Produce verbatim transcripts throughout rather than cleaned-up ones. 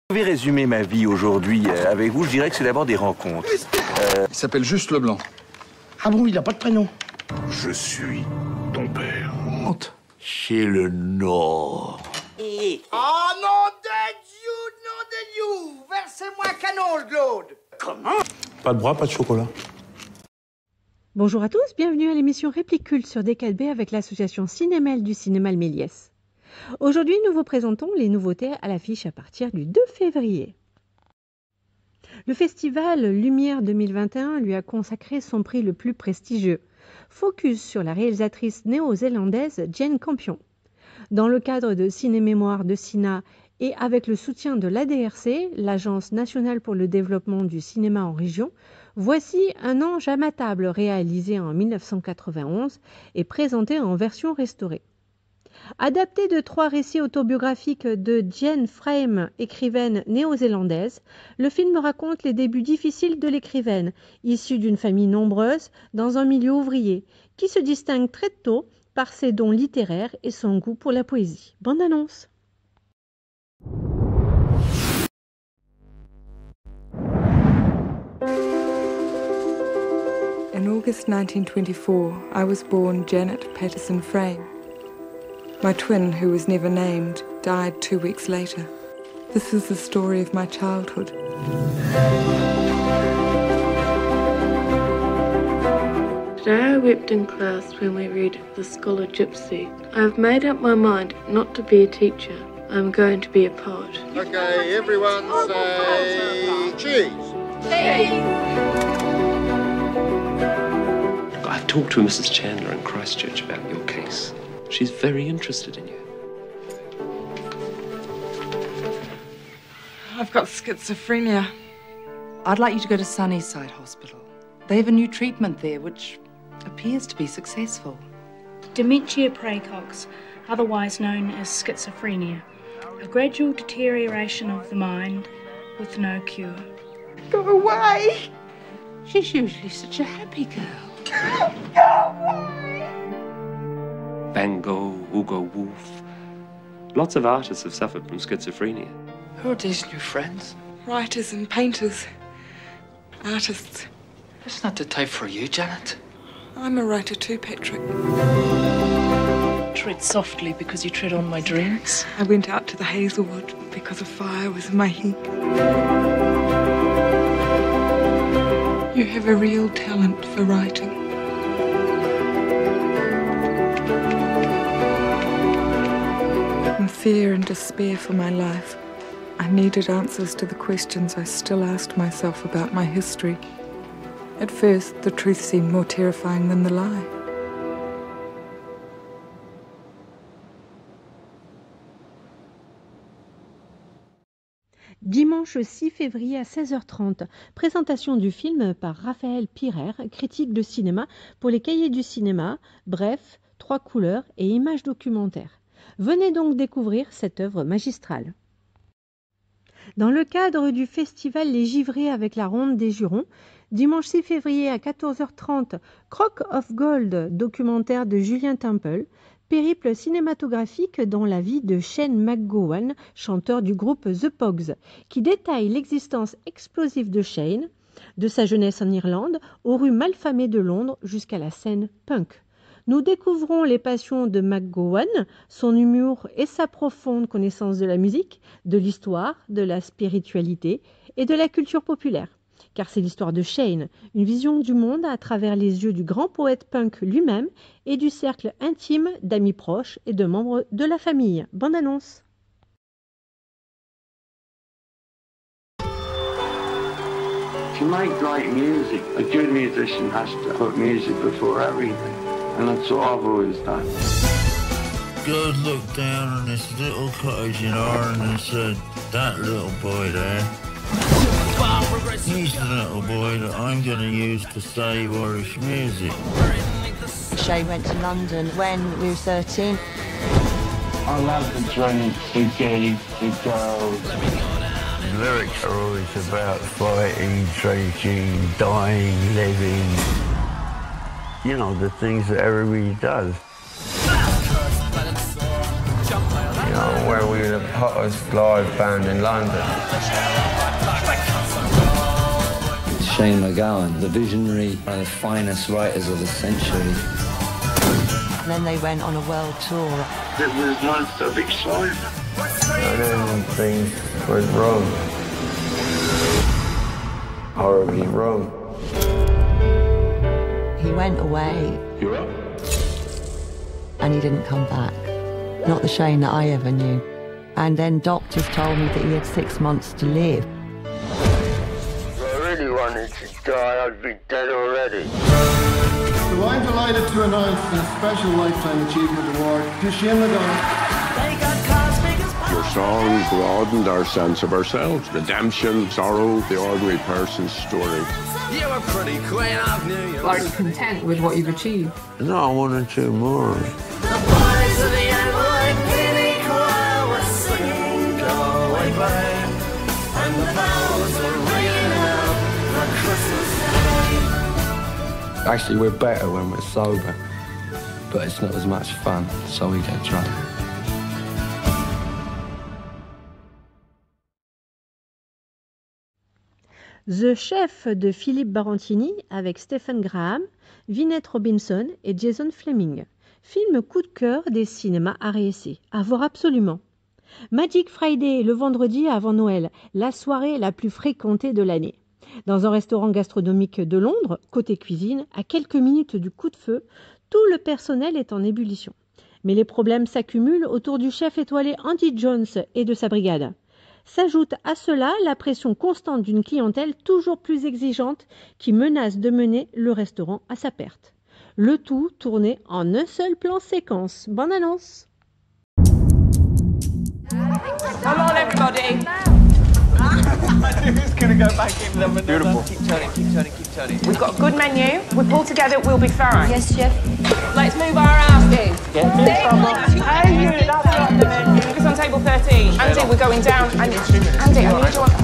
Je vais résumer ma vie aujourd'hui avec vous. Je dirais que c'est d'abord des rencontres. Euh... Il s'appelle juste Leblanc. Ah bon, il n'a pas de prénom? Je suis ton père. Honte. C'est le Nord. Et... Oh non de Dieu, non de Dieu. Versez-moi un canon, le Claude. Comment? Pas de bras, pas de chocolat. Bonjour à tous, bienvenue à l'émission Réplique Culte sur D quatre B avec l'association Cinémel du Cinéma Le Méliès. Aujourd'hui, nous vous présentons les nouveautés à l'affiche à partir du deux février. Le festival Lumière deux mille vingt et un lui a consacré son prix le plus prestigieux. Focus sur la réalisatrice néo-zélandaise Jane Campion. Dans le cadre de Ciné-Mémoire de Cina et avec le soutien de l'A D R C, l'Agence nationale pour le développement du cinéma en région, voici Un ange à ma table réalisé en mille neuf cent quatre-vingt-onze et présenté en version restaurée. Adapté de trois récits autobiographiques de Jane Frame, écrivaine néo-zélandaise, le film raconte les débuts difficiles de l'écrivaine, issue d'une famille nombreuse dans un milieu ouvrier, qui se distingue très tôt par ses dons littéraires et son goût pour la poésie. Bande annonce. In August nineteen twenty-four, I was born Janet Patterson Frame. My twin, who was never named, died two weeks later. This is the story of my childhood. Today I wept in class when we read The Scholar Gypsy. I have made up my mind not to be a teacher. I'm going to be a poet. Okay, everyone say cheese. I've talked to Missus Chandler in Christchurch about your case. She's very interested in you. I've got schizophrenia. I'd like you to go to Sunnyside Hospital. They have a new treatment there which appears to be successful. Dementia praecox, otherwise known as schizophrenia. A gradual deterioration of the mind with no cure. Go away! She's usually such a happy girl. Go away! Van Gogh, Hugo Wolf. Lots of artists have suffered from schizophrenia. Who are these new friends? Writers and painters. Artists. It's not the type for you, Janet. I'm a writer too, Patrick. Tread softly because you tread on my dreams. I went out to the Hazelwood because a fire was in my head. You have a real talent for writing. In fear and despair for my life, I needed answers to the questions I still asked myself about my history. At first, the truth seemed more terrifying than the lie. Dimanche six février à seize heures trente, présentation du film par Raphaël Pirer, critique de cinéma pour les Cahiers du cinéma, Bref, Trois couleurs et images documentaires. Venez donc découvrir cette œuvre magistrale. Dans le cadre du festival Les Givrés avec la Ronde des Jurons, dimanche six février à quatorze heures trente, Crock of Gold, documentaire de Julien Temple, périple cinématographique dans la vie de Shane MacGowan, chanteur du groupe The Pogues, qui détaille l'existence explosive de Shane, de sa jeunesse en Irlande, aux rues malfamées de Londres jusqu'à la scène punk. Nous découvrons les passions de MacGowan, son humour et sa profonde connaissance de la musique, de l'histoire, de la spiritualité et de la culture populaire. Car c'est l'histoire de Shane, une vision du monde à travers les yeux du grand poète punk lui-même et du cercle intime d'amis proches et de membres de la famille. Bande annonce. To make great music, a good musician has to put music before everything. And that's what I've always done. God looked down on this little cottage in Ireland and said, that little boy there, he's the little boy that I'm going to use to save Irish music. Shay went to London when we were thirteen. I love the drinks, the gigs, the girls. The lyrics are always about fighting, drinking, dying, living. You know, the things that everybody does. You know, where we were the hottest live band in London. Shane MacGowan, the visionary, one of the finest writers of the century. And then they went on a world tour. It was non-stop excitement. And then things went wrong. Horribly wrong. He went away. You're up? And he didn't come back. Not the Shane that I ever knew. And then doctors told me that he had six months to live. If I really wanted to die, I'd be dead already. So I'm delighted to announce a special Lifetime Achievement Award to Shane MacGowan. Your song broadened our sense of ourselves. Redemption, sorrow, the ordinary person's story. You were pretty queen of New York. Are you content with what you've achieved? No, I wanted to more. The boys of the N Y P D choir were singing Go Away Babe, and the bells were ringing out for Christmas Day. Actually, we're better when we're sober, but it's not as much fun, so we get drunk. The Chef de Philippe Barantini avec Stephen Graham, Vinette Robinson et Jason Fleming. Film coup de cœur des cinémas A R S C. À voir absolument. Magic Friday, le vendredi avant Noël, la soirée la plus fréquentée de l'année. Dans un restaurant gastronomique de Londres, côté cuisine, à quelques minutes du coup de feu, tout le personnel est en ébullition. Mais les problèmes s'accumulent autour du chef étoilé Andy Jones et de sa brigade. S'ajoute à cela la pression constante d'une clientèle toujours plus exigeante qui menace de mener le restaurant à sa perte. Le tout tourné en un seul plan séquence. Bonne annonce! Come on, everybody! Who's going to go back in them? Beautiful. Keep turning, keep turning, keep turning. We've got a good menu. We pull together, we'll be fine. Yes, chef. Let's move our asses. Get me trouble. Hey, you, that's not the menu. Focus on table thirteen. Andy, we're going down. Andy, Andy, I need you on.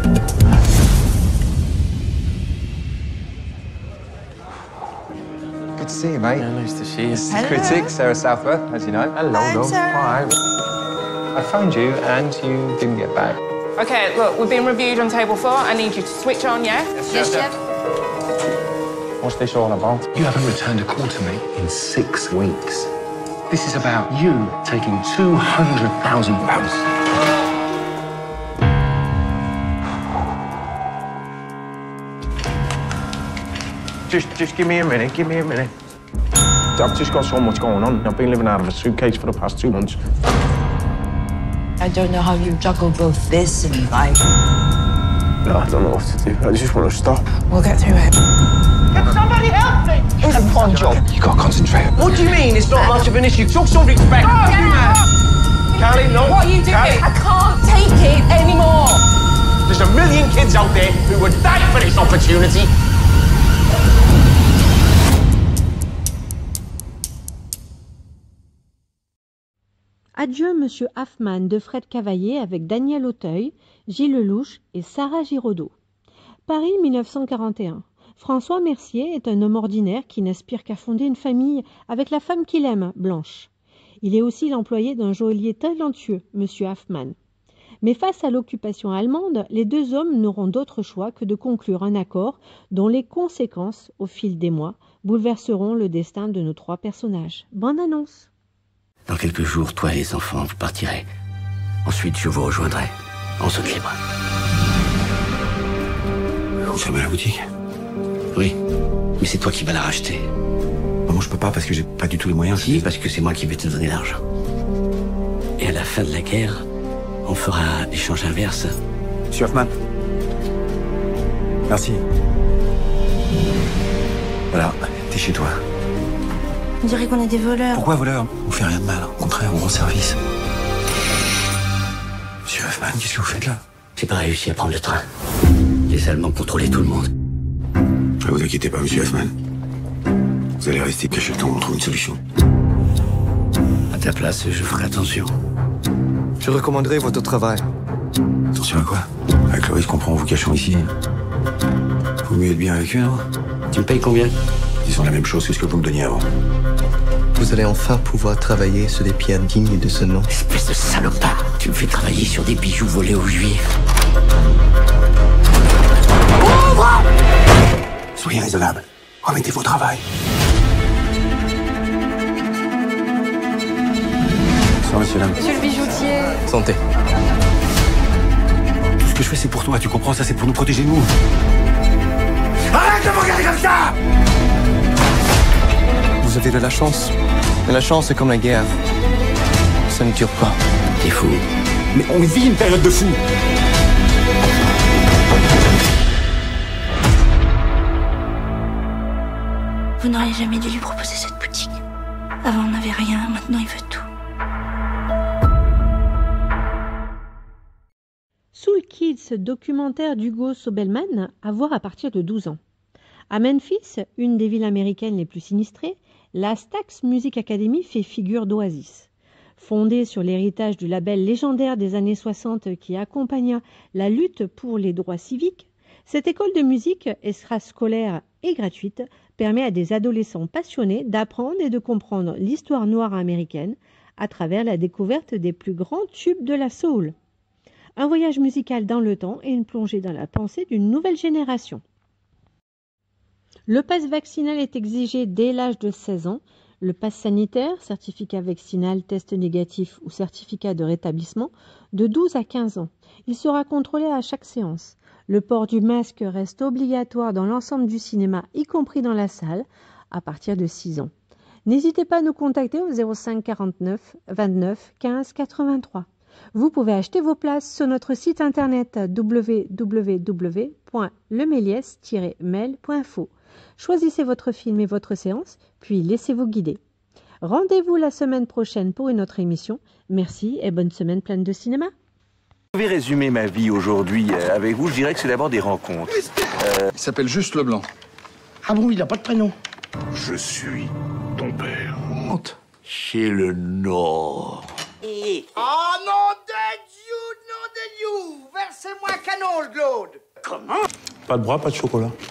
Good to see you, mate. Yeah, nice to see you. This is Critic, Sarah Southworth, as you know. Hello, Hello, Sarah. Hi. I phoned you and you didn't get back. Okay, look, we've been reviewed on table four. I need you to switch on, yeah? Yes, chef. What's this all about? You haven't returned a call to me in six weeks. This is about you taking two hundred thousand pounds. Just, just give me a minute, give me a minute. I've just got so much going on. I've been living out of a suitcase for the past two months. I don't know how you juggle both this and life. No, I don't know what to do. I just want to stop. We'll get through it. Can somebody help me? It's a fun job. You can't concentrate. What do you mean it's not much of an issue? Show some respect. Oh, you man! Callie, no. What are you doing? Callie. I can't take it anymore. There's a million kids out there who would die for this opportunity. Adieu Monsieur Hoffman de Fred Cavaillé avec Daniel Auteuil, Gilles Lelouch et Sarah Giraudot. Paris mille neuf cent quarante et un. François Mercier est un homme ordinaire qui n'aspire qu'à fonder une famille avec la femme qu'il aime, Blanche. Il est aussi l'employé d'un joaillier talentueux, Monsieur Hoffman. Mais face à l'occupation allemande, les deux hommes n'auront d'autre choix que de conclure un accord dont les conséquences, au fil des mois, bouleverseront le destin de nos trois personnages. Bonne annonce! Dans quelques jours, toi et les enfants, vous partirez. Ensuite, je vous rejoindrai, en zone libre. Vous fermez la boutique? Oui, mais c'est toi qui vas la racheter. Moi, je peux pas parce que j'ai pas du tout les moyens. Si, parce que c'est moi qui vais te donner l'argent. Et à la fin de la guerre, on fera l'échange inverse. Monsieur Hoffman. Merci. Voilà, t'es chez toi. On dirait qu'on est des voleurs. Pourquoi voleurs? On fait rien de mal. Au contraire, on rend service. Monsieur Hoffman, qu'est-ce que vous faites là? J'ai pas réussi à prendre le train. Les Allemands contrôlaient tout le monde. Ne vous inquiétez pas, monsieur Hoffman. Vous allez rester caché le temps, on trouve une solution. À ta place, je ferai attention. Je recommanderais votre travail. Attention à quoi? Avec le risque qu'on prend en vous cachant ici. Faut mieux être bien avec eux, non? Tu me payes combien? Ils sont la même chose que ce que vous me donniez avant. Vous allez enfin pouvoir travailler sur des pierres dignes de ce nom. Espèce de salopard, tu me fais travailler sur des bijoux volés aux juifs. Ouvre! Soyez raisonnable. Remettez-vous au travail. Bonsoir, monsieur, dame. Monsieur le bijoutier. Santé. Tout ce que je fais, c'est pour toi, tu comprends? Ça, c'est pour nous protéger, nous. Arrête de me regarder comme ça! Vous avez de la chance. Mais la chance, c'est comme la guerre. Ça ne dure pas. T'es fou. Mais on vit une période de fou. Vous n'auriez jamais dû lui proposer cette boutique. Avant, on n'avait rien, maintenant, il veut tout. Soul Kids, documentaire d'Hugo Sobelman, à voir à partir de douze ans. À Memphis, une des villes américaines les plus sinistrées, la Stax Music Academy fait figure d'oasis. Fondée sur l'héritage du label légendaire des années soixante qui accompagna la lutte pour les droits civiques, cette école de musique extrascolaire et gratuite permet à des adolescents passionnés d'apprendre et de comprendre l'histoire noire américaine à travers la découverte des plus grands tubes de la soul. Un voyage musical dans le temps et une plongée dans la pensée d'une nouvelle génération. Le pass vaccinal est exigé dès l'âge de seize ans. Le pass sanitaire, certificat vaccinal, test négatif ou certificat de rétablissement, de douze à quinze ans. Il sera contrôlé à chaque séance. Le port du masque reste obligatoire dans l'ensemble du cinéma, y compris dans la salle, à partir de six ans. N'hésitez pas à nous contacter au zéro cinq quarante-neuf vingt-neuf quinze quatre-vingt-trois. Vous pouvez acheter vos places sur notre site internet w w w point le méliès tiret mail point info. Choisissez votre film et votre séance, puis laissez-vous guider. Rendez-vous la semaine prochaine pour une autre émission. Merci et bonne semaine pleine de cinéma. Je vais résumer ma vie aujourd'hui euh, avec vous. Je dirais que c'est d'abord des rencontres. Euh... Il s'appelle juste Leblanc. Ah bon, il n'a pas de prénom? Je suis ton père. Honte. Chez le Nord. Oh non de Dieu, non de Dieu! Versez-moi un canon, Claude! Pas de bras, pas de chocolat.